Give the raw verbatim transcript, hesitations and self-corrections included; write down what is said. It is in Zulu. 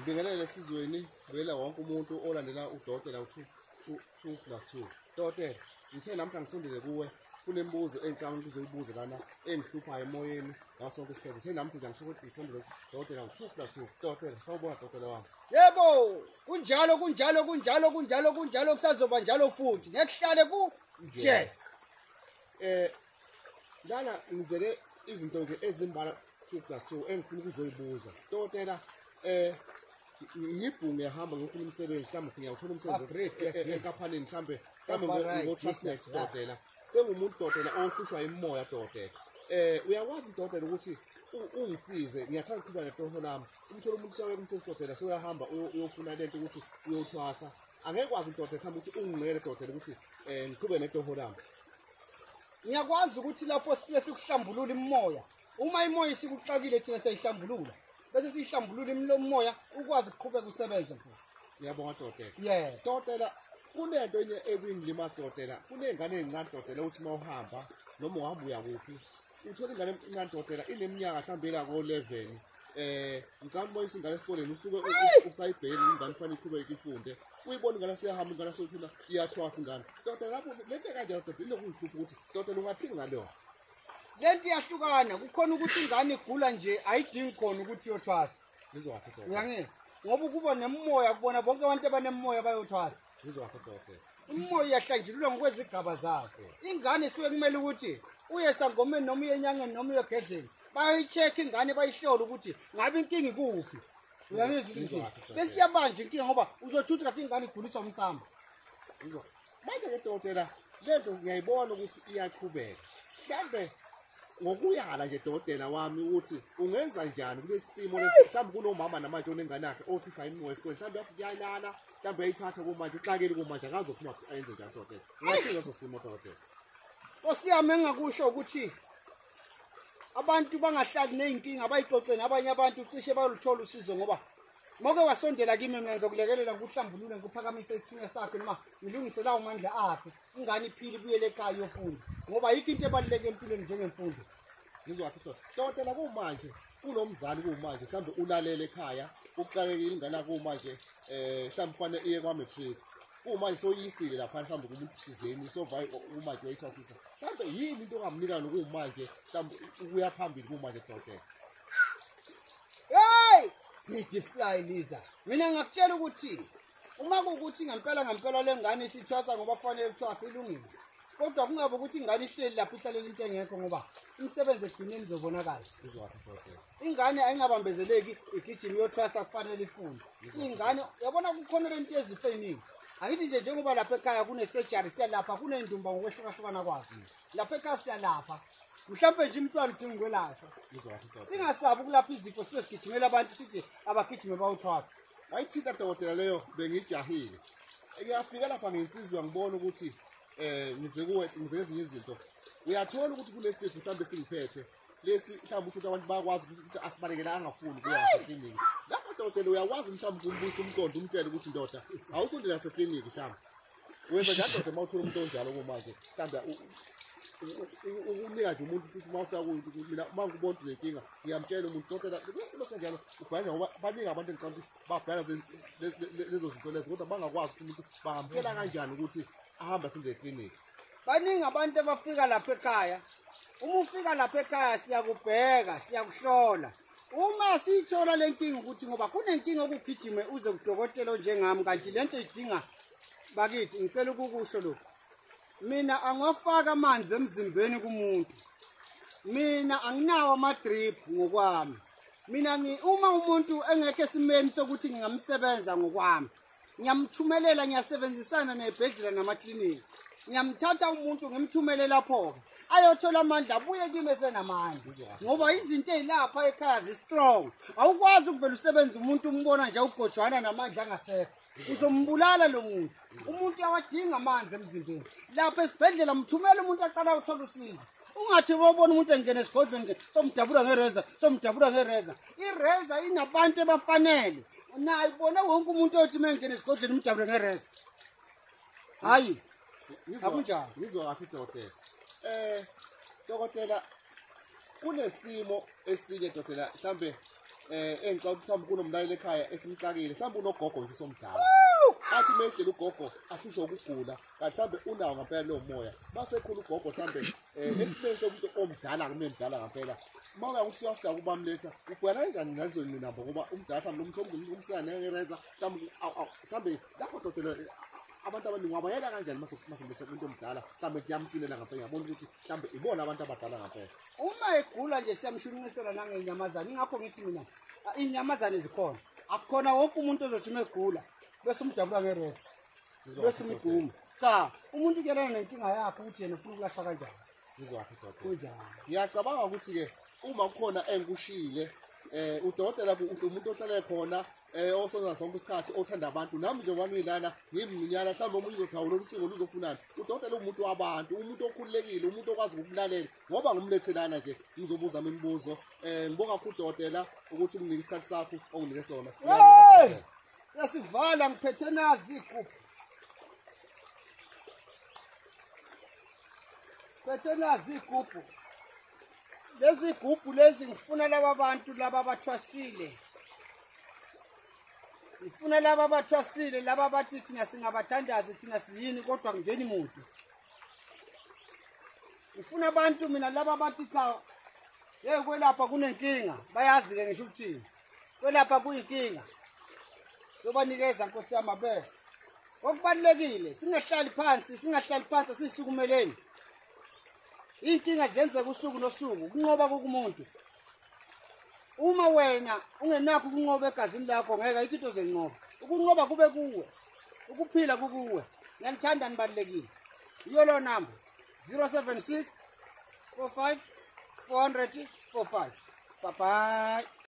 Ngibingelele esizweni vela wonke umuntu olandela udokotela u2 plus two. Dokotela, ngithe namhla ngisondele kuwe kunembuzo engicabanga ukuzoyibuza lana engihluphayo emoyeni ngaso sonke isikhathi. Ngithe namhla nje ngithola ukuthi ngisondele udokotela u2 plus two. Dokotela, sawubona dokotela wami. Yebo, kunjalo kunjalo kunjalo kunjalo kunjalo kusazoba njalo futhi. Ngekuhlale ku nje. Eh lana ngizele izinto nje ezimbala two plus two engifuna ukuzoyibuza. Dokotela, eh ngibhunge ehamba ngifuna umsebenzi mhlawumbe ngiyawuthola umsebenzi enkaphanini mhlawumbe mhlawumbe ngo Trustnet dokotela. Sengumuntu dokotela ohlushwa imoya dokotela. Eh uyakwazi dokotela ukuthi ungisize, ngiyathanda ukuba nedokotela lami. Umthola umuntu shawe kumsebenzi dokotela soyahamba uyofuna lento ukuthi uyothwasa. Angekwazi dokotela mhlawumbe ukuthi ungingcele dokotela ukuthi eh ngiqhube nedokotela lami. Ngiyakwazi ukuthi lapho sifike sikuhlambulula imoya. Uma imoya isikuxakile thina siyihlambulula. Bese siyihlambulula imlomoya ukwazi ukuqhubeka usebenze mfowethu. Ngiyabonga dokotela. Yeah. Dokotela, kunento enye ekuyingilimazi dokotela. Kunengane ezincane dokotela uthi mawuhamba noma uhamba uya kuphi. Uthola ingane encane dokotela ineminyaka mhlawumbe la ko eleven. Eh, ngicabanga uma isingane esikoleni usuke usayibheka ingane fanele iqhubeke ifunde. Uyibona ingane siyahamba ingane sothula iyathwasa ingane. Dokotela lapho lento kanjalo dokotela ilokuhlupha ukuthi dokotela ungathini ngaleyo. Lento iyahlukana, kukhona ukuthi ingane igula nje ayidingi khona ukuthi iyothwasa. Ngizowapha dokotela. Uyangizwa? Ngoba kuba nemoya kubona bonke abantu abanemoya bayothwasa. Ngizowapha dokotela. Umoya uyahlanjululwa ngokwezigaba zakhe. Ingane isuke kumele ukuthi uye sangomeni noma uye enyangeni noma uye egedleni. Bayicheck ingane bayihlola ukuthi ngabe inkingi ikuphi. Uyangizwa ukuthi bese iyabanje inkingi ngoba uzothutha kathi ingane iguliswa umsamba. Ngizwa. Manje ke dokotela, lento ngiyayibona ukuthi iyaqhubeka. Mhlambe ngokuyala nje dokotela wami ukuthi ungenza njani kulesi simo lesi mhlawumbe kunomama namanje onengane yakhe ohlupha imoya esikoleni mhlawumbe yathi yayilala mhlawumbe ayithatha kumanje uxakile kumanje akazophuma ayenze njalo dokotela. Ungathini leso simo dokotela? Osiyami engakusho ukuthi abantu bangahlali nezinkinga abayixoxeni abanye abantu cishe bayoluthola usizo ngoba moke wasondela kimi mina ngizokulekelela ngokuhlambulule ngokuphakamise isithunywa sakhe noma ngilungise lawo mandla akhe ingane iphili buyele ekhaya yofunda ngoba yikho into ebaluleke empilweni njengemfundo. Ngizwa kahle dokotela, kumanje kunomzali kumanje mhlawumbe ulalele ekhaya uxakekile ingane yakhe kumanje eh mhlawumbe kufanele iye kwa matric kumanje soyisile lapha mhlawumbe kumuntu thizeni sovaya kumanje uyithwasisa mhlawumbe yini into ongamnika nokumanje mhlawumbe ukuya phambili kumanje dokotela. Hey! Pretty fly Liza. Mina ngakutshela ukuthi uma kuukuthi ngempela ngempela lengane isithwasa ngoba kufanele ukuthwasa ilungile. Kodwa kungabe ukuthi ingane ihleli lapha ihlalela into engekho ngoba umsebenzi egcineni uzobonakala. Ngizwa dokotela. Ingane ayingabambezeleki igijima iyothwasa kufanele ifunde. Ingane yabona kukhona lento ezifo eziningi. Angithi nje njengoba lapha ekhaya kune surgery siyalapha kunendumba ngokwehlukahlukana kwazo. Lapha ekhaya siyalapha. Mhlawumbe nje umntwana udinga ukwelashwa. Ngizwa dokotela. Singasabi ukulapha izifo sisigijimela abantu sithi abagijime bawuthwasa. Ayithinta dokotela leyo bengijahile. Ngiyafika lapha ngensizwa ngibona ukuthi eh ngize kuwe ngize ezinye izinto. Uyathola ukuthi kulesifo mhlawumbe singiphethe. Lesi mhlawumbe ukuthi abantu bayakwazi ukuthi asibalekela angafuni kuya esekliniki. Lapho dokotela uyakwazi mhlawumbe ukumbusa umqondo umtshela ukuthi ndoda awusondela esekliniki mhlawumbe. Wenza njalo dokotela mawuthola umuntu onjalo kumanje mhlawumbe ukunika nje umuntu futhi mawufika kuyithi mina mangibona lenkinga ngiyamtshela umuntu dokotela kwesimo senjalo ubhayana ngoba baningi abantu engicabanga ukuthi babhayana lezo zinto lezo kodwa bangakwazi ukuthi umuntu bangamphela kanjani ukuthi ahambe asinde ekliniki. Baningi abantu abafika lapha ekhaya. Uma ufika lapha ekhaya siyakubheka, siyakuhlola. Uma sithola lenkinga ukuthi ngoba kunenkinga okugijime uze kudokotela njengami kanti lento idinga bakithi ngicela ukukusho lokho. Mina angafaka amanzi emzimbeni kumuntu. Mina anginawo ama drip ngokwami. Mina ngi uma umuntu engekho esimeni sokuthi ngingamsebenza ngokwami. Ngiyamthumelela ngiyasebenzisana nezibhedlela namakliniki. Ngiyamthatha umuntu ngimthumele lapho ke. Ayothola amandla abuye kimi esenamandla. Ngoba izinto ezilapha ekhaya zi strong. Awukwazi ukuvela usebenza umuntu umbona nje ugojwana namandla angasekho. Uzombulala lo muntu. Umuntu yawadinga amanzi emzimbeni. Lapha esibhedlela mthumela umuntu aqala ukuthola usizo. Ungathi wabona umuntu engena esigodlweni somdabula ngereza, somdabula ngereza. Ireza inabantu abafanele. Nayi ubona wonke umuntu othi mengena esigodlweni umdabula ngereza. Hayi. Akunjani. Ngizwa kahle dokotela. Eh dokotela kunesimo esinye dokotela mhlambe eh engicela mhlawumbe kunomlayelo ekhaya esimxakile mhlawumbe unogogo nje somdala athi mehle ugogo asisho ukugula mhlawumbe unawo ngempela lo moya basekhulu ugogo mhlawumbe esibese somuntu omdala kumemdala ngempela mawuya ukuthi uyafika kubamletha ubhekana kanjani nalezo ngcinamba ngoba umdala mhlawumbe umthombo umsana ngereza mhlawumbe mhlawumbe lapho dodela abantu abaningi wabayela kanjani mase masemletha umuntu omdala mhlawumbe kuyamfilela ngempela ngiyabona ukuthi mhlawumbe ibona abantu abadala ngempela uma egula nje siyamshukumisela nangey'nyamazane ingakho ngithi mina iy'nyamazane zikhona akukhona wonke umuntu ozothi uma egula bese umdabula ngereza bese umiguma cha umuntu ukelana nenkinga yakho ukuthi yena ufuna ukulahla kanjani ngizwakhe dodela kunjani ngiyacabanga ukuthi ke uma kukhona engikushile eh udokotela umuntu ohlale khona eh osonza sonke isikhathi othanda abantu nami nje wangilana ngimncinyana mhlawumbe umuntu uzothawula ucingo luzofunana udokotela umuntu wabantu umuntu okhululekile umuntu okwazi ukulalela ngoba ngumlethelana nje ngizobuza imibuzo eh ngibonga kakhulu udokotela ukuthi unginike isikhathi sakho onginike sona yasivala ngiphethe nazi igubhu phethe nazi igubhu lezi gubhu lezi ngifuna laba bantu laba abathwasile ngifuna laba abathwasile laba bathi thina singabathandazi thina siyini kodwa ngeni muntu ngifuna abantu mina laba bathi cha hey kwelapha kunenkinga bayazi ke ngisho ukuthini kwelapha kuyinkinga yobanikeza Nkosi yami abese okubalekile singahlali phansi singahlali phansi sisukumeleni inkinga zenzeka usuku nosuku kunqoba kokumuntu uma wena ungenakho ukunqoba egazini lakho ngeke ayikho into zenqoba ukunqoba kube kuwe ukuphila kukuwe ngiyanithanda nibalekile iyo lo number zero seven six four five four zero zero four five bye bye.